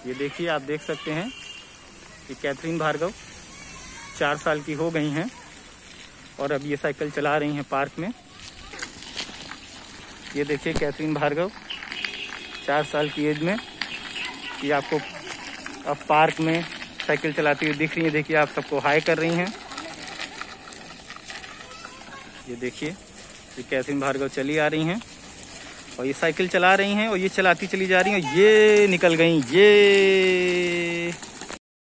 ये देखिए, आप देख सकते हैं कि कैथरीन भार्गव 4 साल की हो गई हैं और अब ये साइकिल चला रही हैं पार्क में। ये देखिए कैथरीन भार्गव 4 साल की एज में ये आपको अब पार्क में साइकिल चलाती हुई दिख रही है। देखिए, आप सबको हाय कर रही हैं। ये देखिए, ये कैथरीन भार्गव चली आ रही हैं और ये साइकिल चला रही हैं और ये चलाती चली जा रही हैं। ये निकल गई, ये